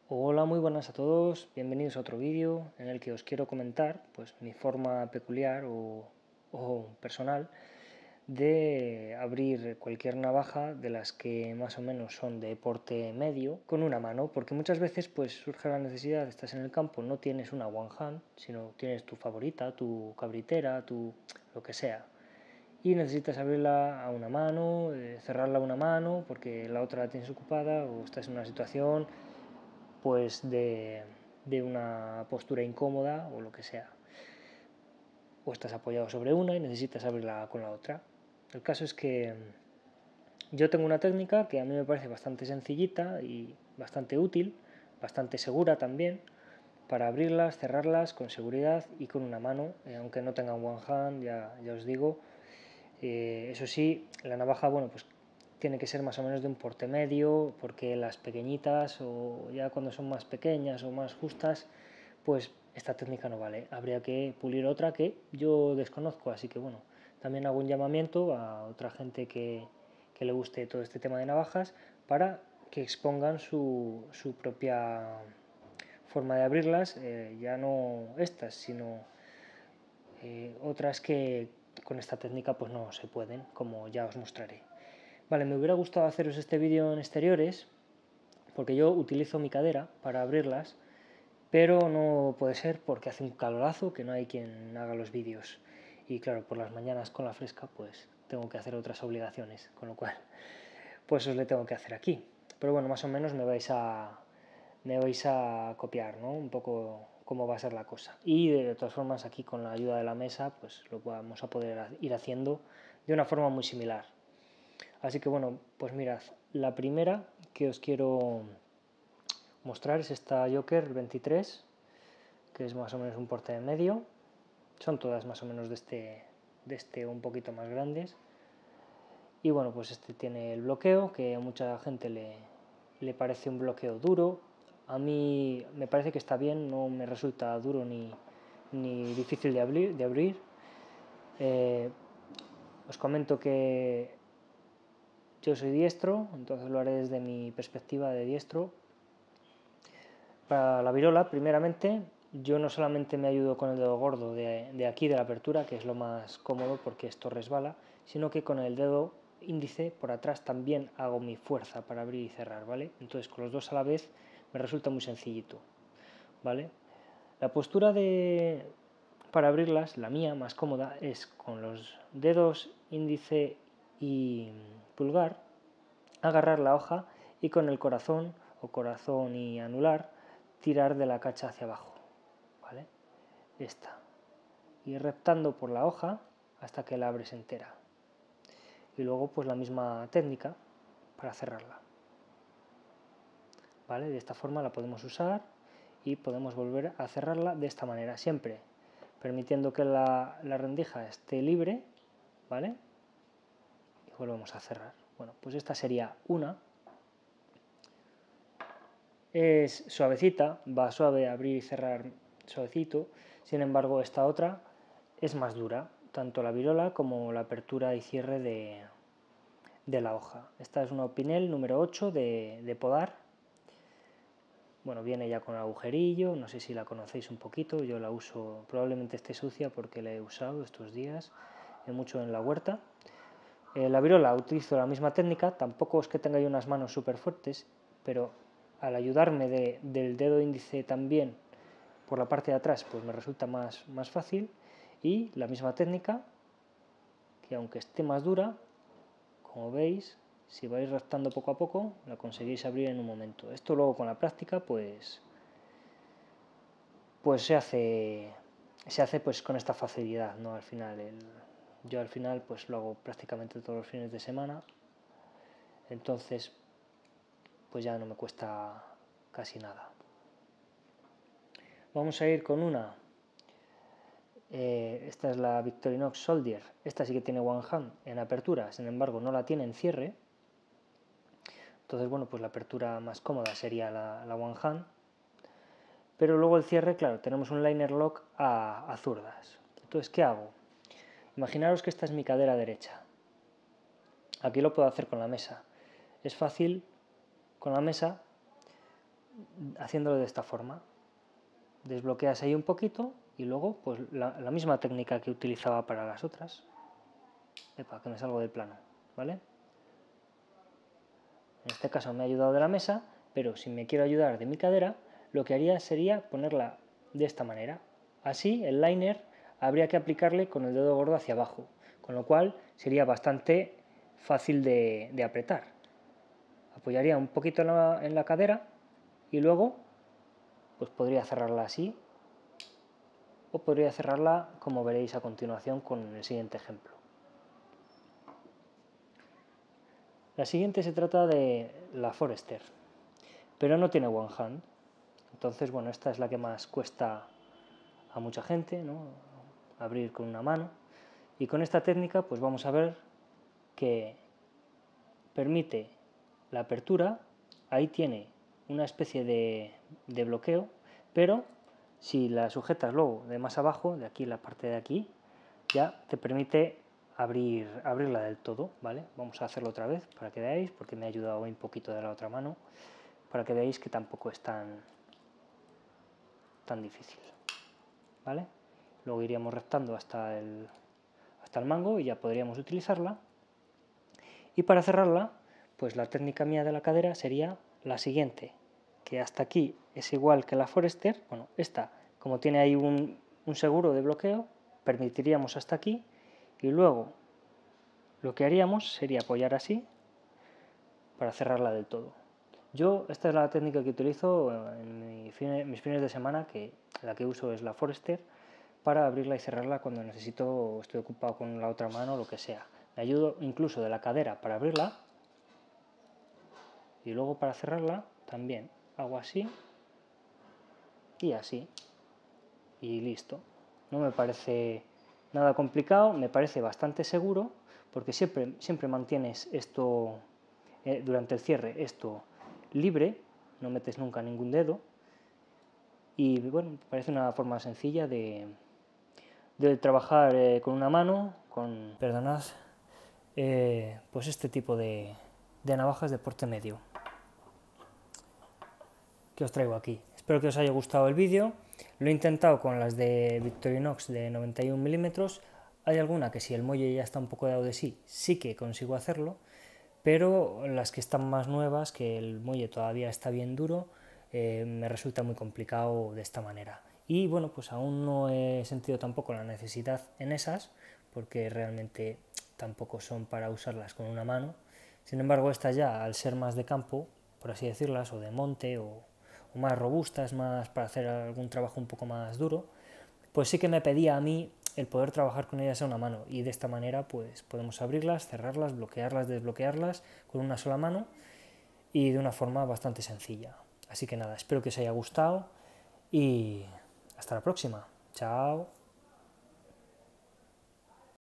Hola, muy buenas a todos, bienvenidos a otro vídeo en el que os quiero comentar pues, mi forma peculiar o personal de abrir cualquier navaja de las que más o menos son de porte medio con una mano, porque muchas veces pues surge la necesidad, estás en el campo, no tienes una one hand, sino tienes tu favorita, tu cabritera, tu lo que sea, y necesitas abrirla a una mano, cerrarla a una mano porque la otra la tienes ocupada o estás en una situación pues de una postura incómoda o lo que sea. O estás apoyado sobre una y necesitas abrirla con la otra. El caso es que yo tengo una técnica que a mí me parece bastante sencillita y bastante útil, bastante segura también, para abrirlas, cerrarlas con seguridad y con una mano, aunque no tengan one hand, ya os digo. Eso sí, la navaja, bueno, pues tiene que ser más o menos de un porte medio, porque las pequeñitas o ya cuando son más pequeñas o más justas, pues esta técnica no vale. Habría que pulir otra que yo desconozco, así que bueno, también hago un llamamiento a otra gente que le guste todo este tema de navajas para que expongan su propia forma de abrirlas, ya no estas, sino otras que con esta técnica pues no se pueden, como ya os mostraré. Vale, me hubiera gustado haceros este vídeo en exteriores, porque yo utilizo mi cadera para abrirlas, pero no puede ser porque hace un calorazo que no hay quien haga los vídeos. Y claro, por las mañanas con la fresca pues tengo que hacer otras obligaciones, con lo cual pues os le tengo que hacer aquí. Pero bueno, más o menos me vais a copiar, ¿no? Un poco cómo va a ser la cosa. Y de todas formas aquí con la ayuda de la mesa pues lo vamos a poder ir haciendo de una forma muy similar. Así que bueno, pues mirad, la primera que os quiero mostrar es esta Joker 23, que es más o menos un porte de medio. Son todas más o menos de este un poquito más grandes. Y bueno, pues este tiene el bloqueo, que a mucha gente le parece un bloqueo duro. A mí me parece que está bien, no me resulta duro ni difícil de abrir. Os comento que yo soy diestro, entonces lo haré desde mi perspectiva de diestro. Para la virola, primeramente, yo no solamente me ayudo con el dedo gordo de aquí de la apertura, que es lo más cómodo porque esto resbala, sino que con el dedo índice por atrás también hago mi fuerza para abrir y cerrar, ¿vale? Entonces con los dos a la vez me resulta muy sencillito, ¿vale? La postura para abrirlas, la mía más cómoda, es con los dedos índice y pulgar agarrar la hoja y con el corazón o corazón y anular tirar de la cacha hacia abajo, ¿vale? Esta. Ir reptando por la hoja hasta que la abres entera. Y luego pues la misma técnica para cerrarla, ¿vale? De esta forma la podemos usar y podemos volver a cerrarla de esta manera, siempre permitiendo que la rendija esté libre, ¿vale? Y volvemos a cerrar. Bueno, pues esta sería una. Es suavecita, va suave, abrir y cerrar suavecito. Sin embargo, esta otra es más dura, tanto la virola como la apertura y cierre de la hoja. Esta es una Opinel número 8 de podar. Bueno, viene ya con agujerillo, no sé si la conocéis un poquito, yo la uso, probablemente esté sucia porque la he usado estos días, mucho en la huerta. La virola utilizo la misma técnica, tampoco es que tenga yo unas manos súper fuertes, pero al ayudarme del dedo índice también por la parte de atrás, pues me resulta más fácil. Y la misma técnica, que aunque esté más dura, como veis, si vais raptando poco a poco, la conseguís abrir en un momento. Esto luego con la práctica, pues se hace pues con esta facilidad, ¿no? Al final, yo al final pues lo hago prácticamente todos los fines de semana, entonces pues ya no me cuesta casi nada. Vamos a ir con una. Esta es la Victorinox Soldier. Esta sí que tiene one hand en apertura, sin embargo no la tiene en cierre. Entonces, bueno, pues la apertura más cómoda sería la one hand. Pero luego el cierre, claro, tenemos un liner lock a zurdas. Entonces, ¿qué hago? Imaginaros que esta es mi cadera derecha. Aquí lo puedo hacer con la mesa. Es fácil con la mesa haciéndolo de esta forma. Desbloqueas ahí un poquito y luego pues la misma técnica que utilizaba para las otras. Epa, que me salgo del plano, ¿vale? En este caso me ha ayudado de la mesa, pero si me quiero ayudar de mi cadera, lo que haría sería ponerla de esta manera. Así el liner habría que aplicarle con el dedo gordo hacia abajo, con lo cual sería bastante fácil de apretar. Apoyaría un poquito en la cadera y luego pues podría cerrarla así, o podría cerrarla como veréis a continuación con el siguiente ejemplo. La siguiente se trata de la Forester, pero no tiene one hand. Entonces, bueno, esta es la que más cuesta a mucha gente, ¿no? Abrir con una mano. Y con esta técnica, pues vamos a ver que permite la apertura. Ahí tiene una especie de bloqueo, pero si la sujetas luego de más abajo, de aquí, la parte de aquí, ya te permite abrirla del todo, ¿vale? Vamos a hacerlo otra vez para que veáis, porque me ha ayudado un poquito de la otra mano, para que veáis que tampoco es tan difícil, ¿vale? Luego iríamos rectando hasta el mango y ya podríamos utilizarla. Y para cerrarla, pues la técnica mía de la cadera sería la siguiente, que hasta aquí es igual que la Forester. Bueno, esta, como tiene ahí un seguro de bloqueo, permitiríamos hasta aquí, y luego lo que haríamos sería apoyar así para cerrarla del todo. Yo, esta es la técnica que utilizo en mis fines de semana, que la que uso es la Forester, para abrirla y cerrarla cuando necesito o estoy ocupado con la otra mano o lo que sea. Me ayudo incluso de la cadera para abrirla, y luego para cerrarla también hago así y así, y listo. No me parece nada complicado, me parece bastante seguro, porque siempre mantienes esto, durante el cierre, esto libre, no metes nunca ningún dedo, y bueno, me parece una forma sencilla de trabajar con una mano, perdonad, pues este tipo de navajas de porte medio que os traigo aquí. Espero que os haya gustado el vídeo. Lo he intentado con las de Victorinox de 91 milímetros. Hay alguna que si el muelle ya está un poco dado de sí que consigo hacerlo, pero las que están más nuevas, que el muelle todavía está bien duro, me resulta muy complicado de esta manera. Y bueno, pues aún no he sentido tampoco la necesidad en esas, porque realmente tampoco son para usarlas con una mano. Sin embargo, estas ya, al ser más de campo, por así decirlas, o de monte, o más robustas, más para hacer algún trabajo un poco más duro, pues sí que me pedía a mí el poder trabajar con ellas a una mano, y de esta manera pues podemos abrirlas, cerrarlas, bloquearlas, desbloquearlas con una sola mano y de una forma bastante sencilla. Así que nada, espero que os haya gustado y hasta la próxima. Chao.